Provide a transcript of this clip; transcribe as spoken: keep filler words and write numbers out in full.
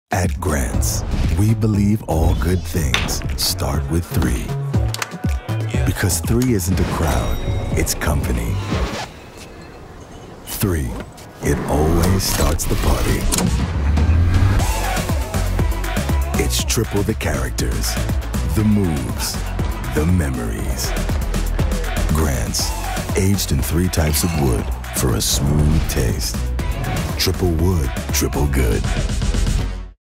At Grant's, we believe all good things start with three. Because three isn't a crowd, it's company. Three, it always starts the party. It's triple the characters, the moves, the memories. Grant's, aged in three types of wood for a smooth taste. Triple wood, triple good.